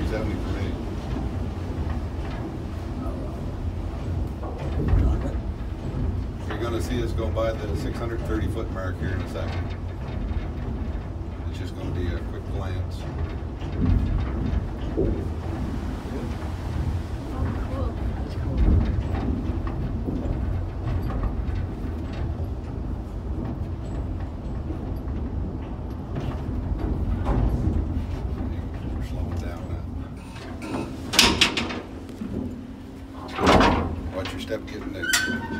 370 for me. You're going to see us go by the 630-foot mark here in a second. It's just going to be a quick glance. Step getting out.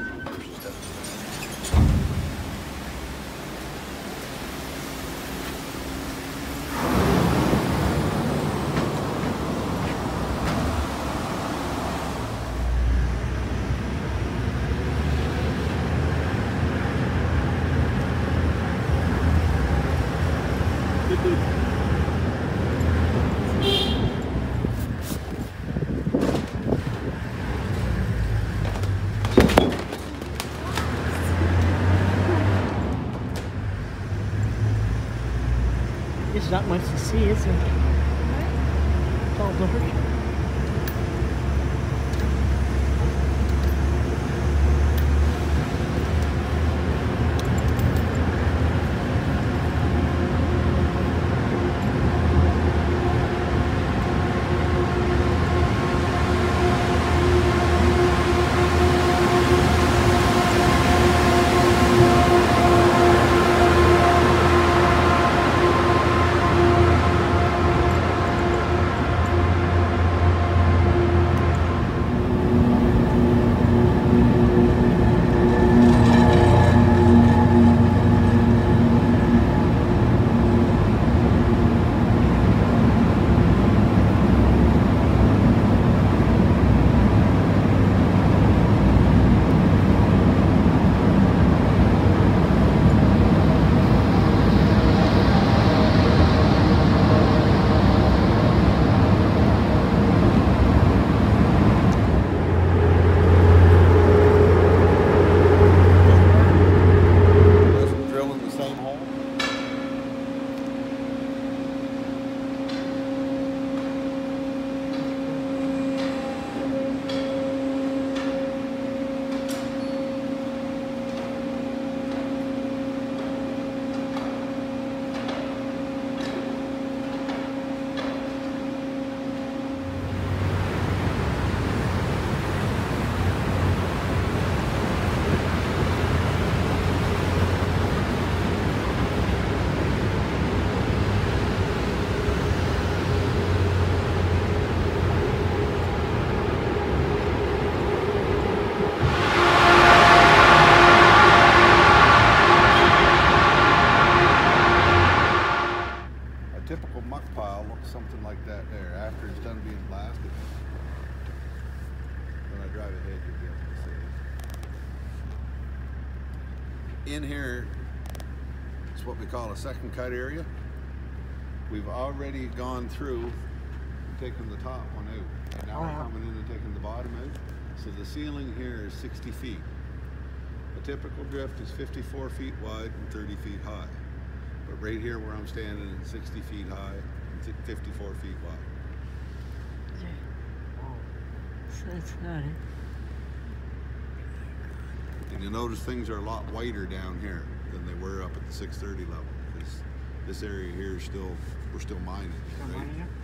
There's not much to see, is there? It's all dark. Something like that there after it's done being blasted. When I drive ahead, you'll be able to see it. In here is what we call a second cut area. We've already gone through and taken the top one out. And now we're coming in and taking the bottom out. So the ceiling here is 60 feet. A typical drift is 54 feet wide and 30 feet high. But right here where I'm standing is 60 feet high. 54 feet wide. So that's not it. And you'll notice things are a lot wider down here than they were up at the 630 level. This area here is still, we're still mining. Still mining it?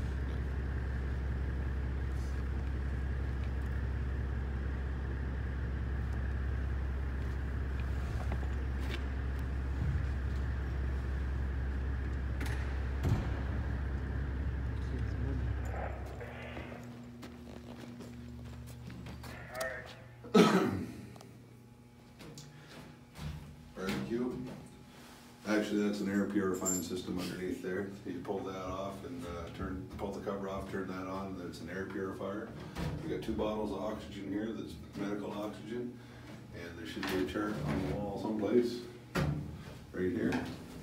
Barbecue. Actually, that's an air purifying system underneath there. You pull that off and pull the cover off, turn that on, and it's an air purifier. We got 2 bottles of oxygen here that's medical oxygen, and there should be a chart on the wall someplace, right here.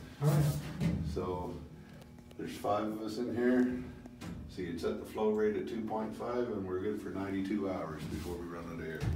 So there's 5 of us in here. So you'd set the flow rate at 2.5 and we're good for 92 hours before we run out of air.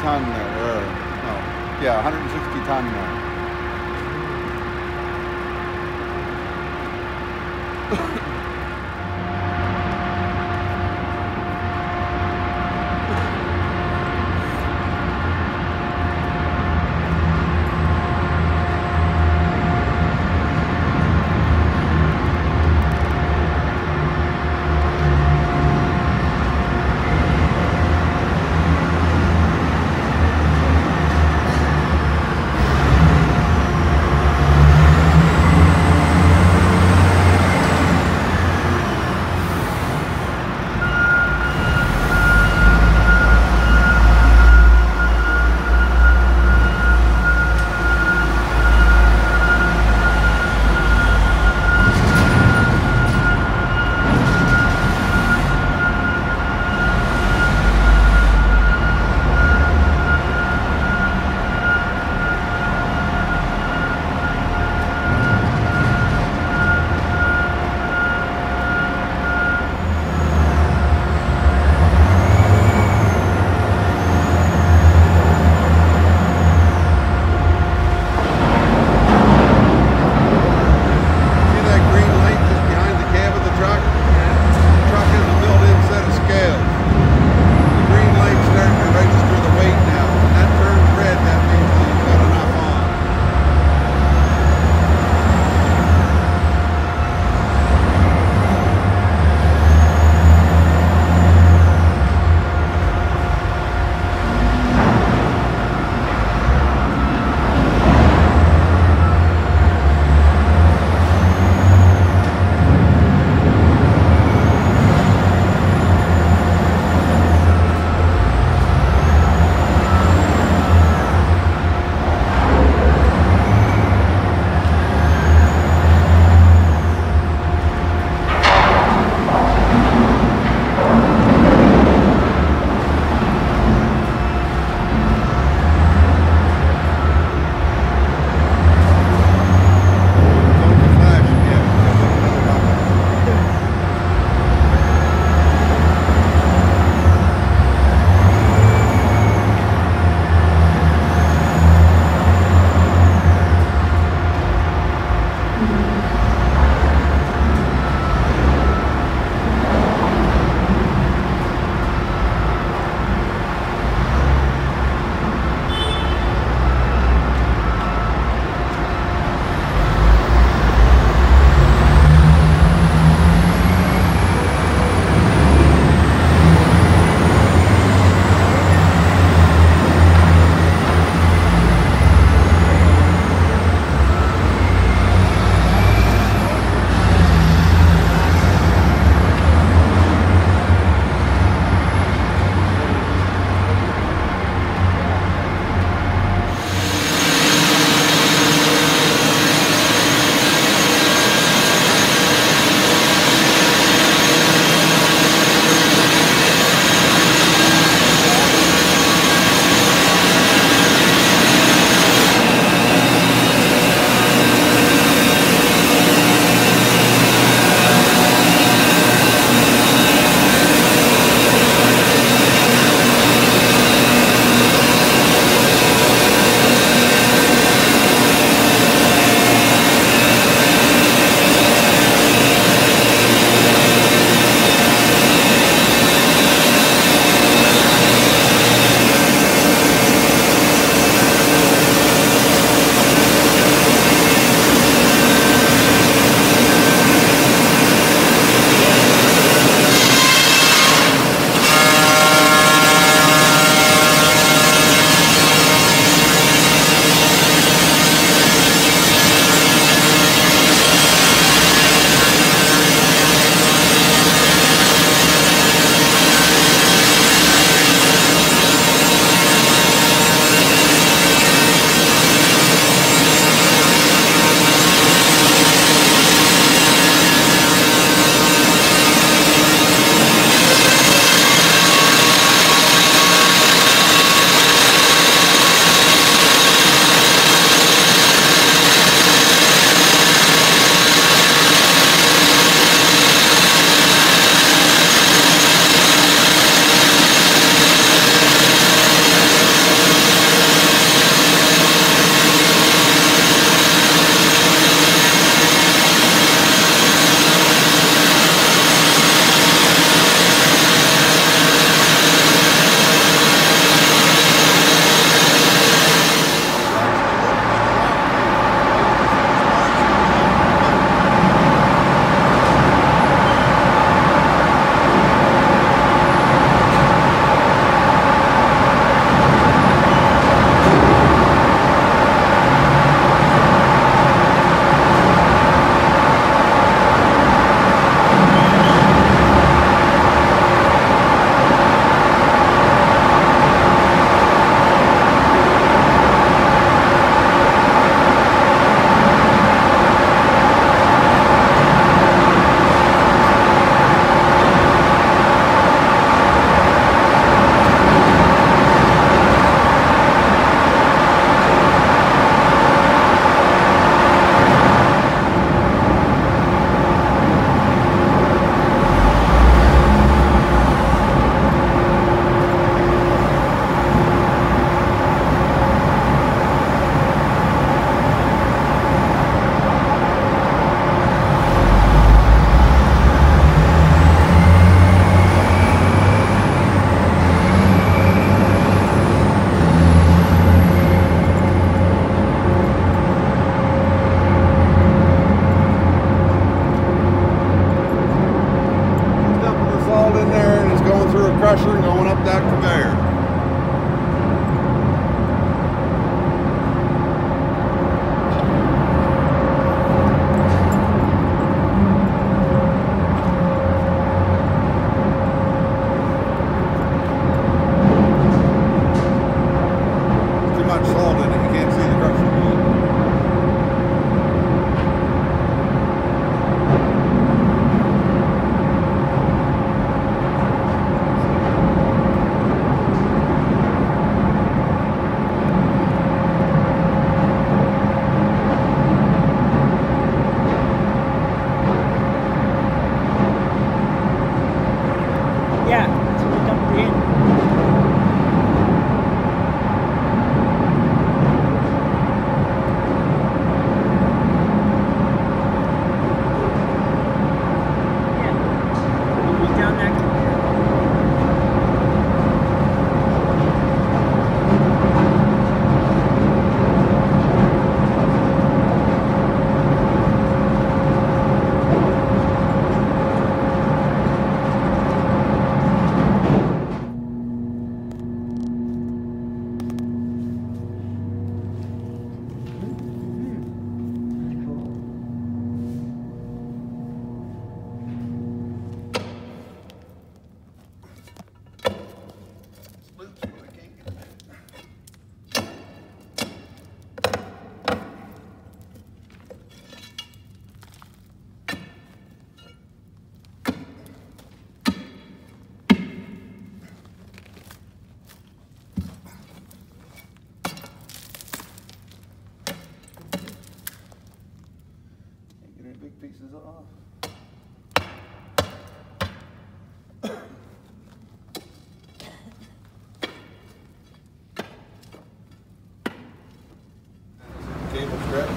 ton there, or no, yeah, 160 ton there. pieces off. Cable stretch.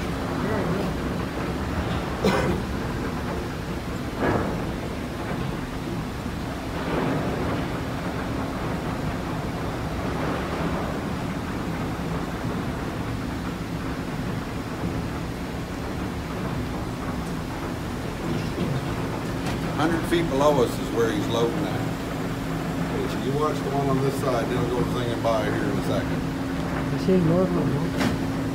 100 feet below us is where he's loading at. Okay, so you watch the one on this side, then it'll go zinging by here in a second. I see normal.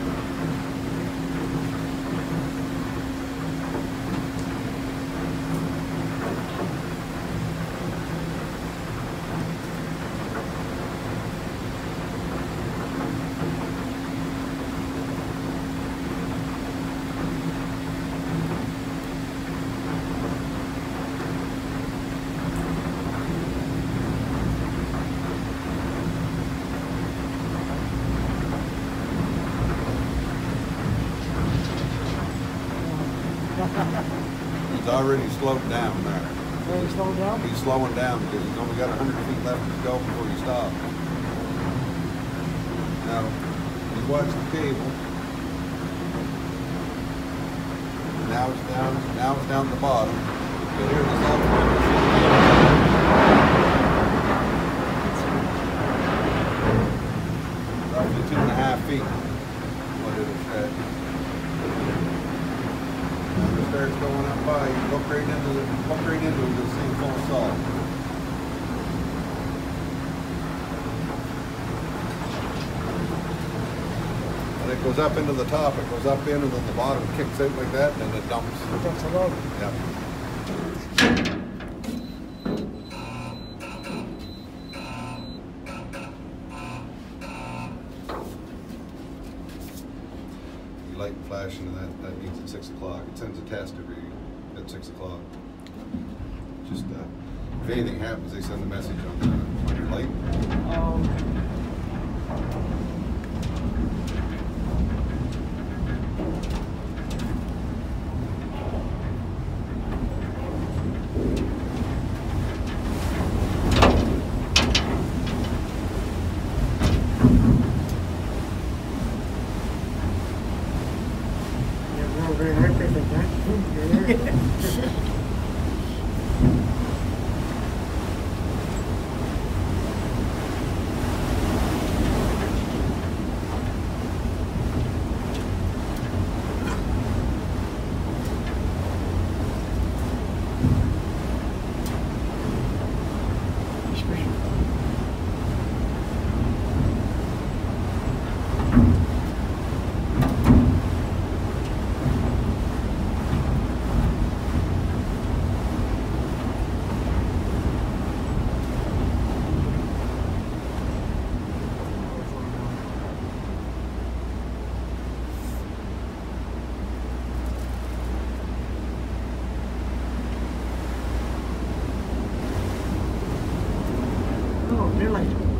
He's already slowed down there. He's slowing down? He's slowing down because he's only got 100 feet left to go before he stops. Now, you watch the cable. Now it's down at the bottom. You'll hear this all roughly 2.5 feet. What it'll stretch. When it starts going up by, you look right into it, you'll see full of salt. And it goes up into the top, it goes up in, and then the bottom kicks out like that, and then it dumps. That's a lot. Yep. Light flashing, and that means at 6 o'clock. It sends a test at 6 o'clock. Just if anything happens, they send a message on your light. Very happy with that. Oh, really?